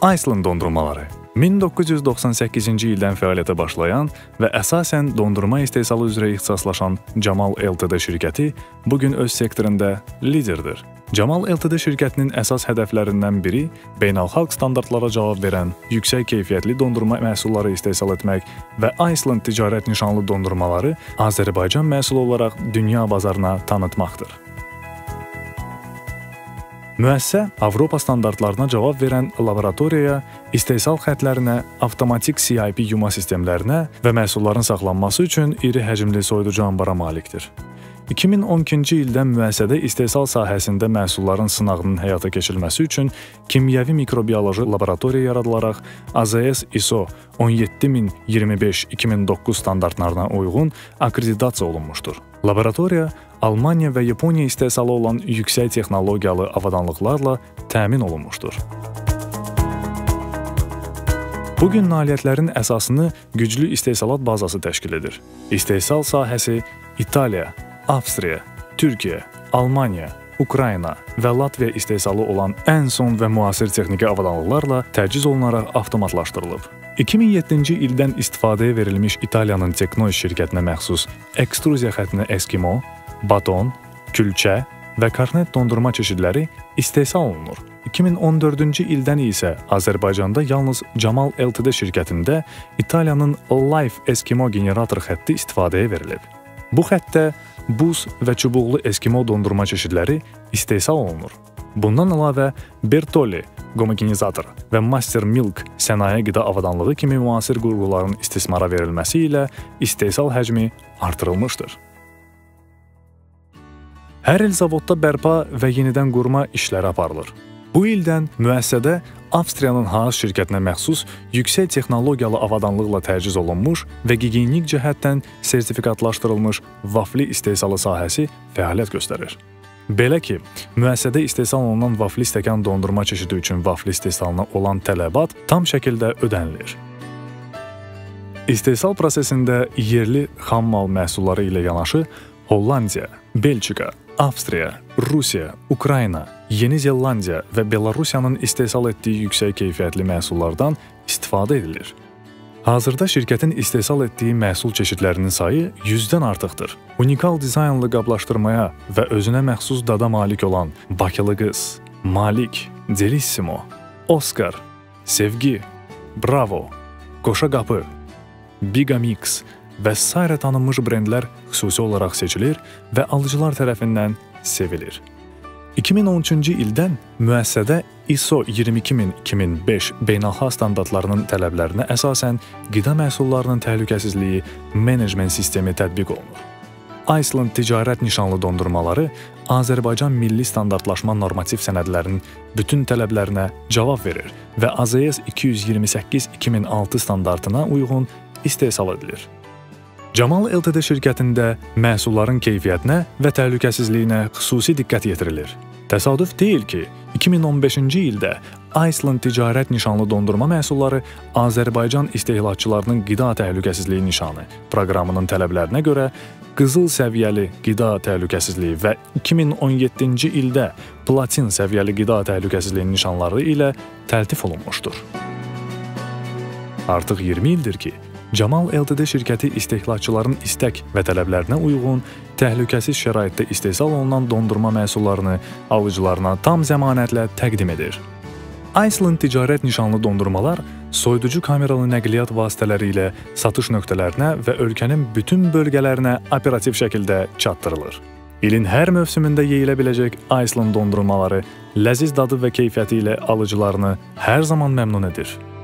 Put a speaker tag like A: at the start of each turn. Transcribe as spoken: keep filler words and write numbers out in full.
A: Iceland dondurmaları min doqquz yüz doxsan səkkizinci ildən fəaliyyətə başlayan və əsasən dondurma istehsalı üzrə ixtisaslaşan Camal Ltd şirkəti bugün öz sektorunda liderdir. Camal Ltd şirkətinin əsas hədəflərindən biri beynəlxalq standartlara cavab verən yüksək keyfiyyətli dondurma məhsulları istehsal etmək və Iceland ticarət nişanlı dondurmaları Azərbaycan məhsulu olaraq dünya bazarına tanıtmaqdır. Müəssisə Avropa standartlarına cavab verən laboratoriyaya, istehsal xətlərinə, avtomatik C I P yuma sistemlərinə və məhsulların saxlanması üçün iri həcmli soyuducu ambara malikdir. iki min on ikinci ildən müəssisədə istehsal sahəsində məhsulların sınağının həyata keçirilməsi üçün kimyəvi mikrobioloji laboratoriya yaradılaraq A Z S I S O on yeddi min iyirmi beş iki min doqquz standartlarına uyğun akkreditasiya olunmuşdur. Laboratoriya Almaniya və Yaponiya istehsalı olan yüksək texnologiyalı avadanlıqlarla təmin olunmuşdur. Bugün nailiyyətlərin əsasını güclü istehsalat bazası təşkil edir. İstehsal sahəsi İtaliya, Avstriya, Türkiyə, Almaniya, Ukrayna və Latviya istehsalı olan ən son və müasir texniki avadanlıqlarla təchiz olunaraq avtomatlaşdırılıb. iki min yeddinci ildən istifadəyə verilmiş İtaliyanın Teknoiş şirkətinə məxsus ekstruziya xəttinə Eskimo, baton, külçə və karnet dondurma çeşidləri istehsal olunur. iki min on dördüncü ildən isə Azərbaycanda yalnız Camal Ltd şirkətində İtaliyanın Life Eskimo generator xətti istifadəyə verilib. Bu xəttdə buz və çubuqlu Eskimo dondurma çeşidləri istehsal olunur. Bundan əlavə Bertolli gomogenizator və Master Milk sənaye qida avadanlığı kimi müasir qurğuların istismara verilməsi ilə istehsal həcmi artırılmışdır. Hər il zavodda bərpa və yenidən qurma işləri aparılır. Bu ildən müəssisədə Avstriyanın Haas şirkətinə məxsus yüksək texnologiyalı avadanlıqla təchiz olunmuş və gigiyenik cəhətdən sertifikatlaşdırılmış vafli istehsalı sahəsi fəaliyyət göstərir. Belə ki, müəssisədə istehsal olunan vafli stəkan dondurma çeşidi üçün vafli istehsalına olan tələbat tam şəkildə ödənilir. İstehsal prosesində yerli xam mal məhsulları ilə yanaşı Hollandiya, Belçika, Avstriya, Rusiya, Ukrayna, Yeni Zelandiya və Belarusiyanın istehsal etdiyi yüksək keyfiyyətli məhsullardan istifadə edilir. Hazırda şirkətin istehsal etdiyi məhsul çeşidlərinin sayı yüzdən artıqdır. Unikal dizaynlı qablaşdırmaya və özünə məxsus dada malik olan Bakılı qız, Malik, Delissimo, Oscar, Sevgi, Bravo, Qoşa qapı, Bigamix və sairə tanınmış brendlər xüsusi olaraq seçilir və alıcılar tərəfindən sevilir. iki min on üçüncü ildən müəssisədə I S O iyirmi iki min iki min beş beynəlxalq standartlarının tələblərinə əsasən qida məhsullarının təhlükəsizliyi menecment sistemi tətbiq olunur. Iceland ticarət nişanlı dondurmaları Azərbaycan milli standartlaşma normativ sənədlərinin bütün tələblərinə cavab verir və A Z S iki yüz iyirmi səkkiz iki min altı standartına uyğun istehsal edilir. Camal Ltd şirkətində məhsulların keyfiyyətinə və təhlükəsizliyinə xüsusi diqqət yetirilir. Təsadüf deyil ki, iki min on beşinci ildə Iceland ticarət nişanlı dondurma məhsulları Azərbaycan istehlakçılarının qida təhlükəsizliyi nişanı proqramının tələblərinə görə qızıl səviyyəli qida təhlükəsizliyi və iki min on yeddinci ildə platin səviyyəli qida təhlükəsizliyi nişanları ilə təltif olunmuşdur. Artıq iyirmi ildir ki, Camal Ltd şirkəti istehlakçıların istək və tələblərinə uyğun, təhlükəsiz şəraitdə istehsal olunan dondurma məhsullarını alıcılarına tam zəmanətlə təqdim edir. Iceland ticarət nişanlı dondurmalar soyuducu kameralı nəqliyyat vasitələri ilə satış nöqtələrinə və ölkənin bütün bölgələrinə operativ şəkildə çatdırılır. İlin hər mövsümündə yeyilə biləcək Iceland dondurmaları ləziz dadı və keyfiyyəti ilə alıcılarını hər zaman məmnun edir.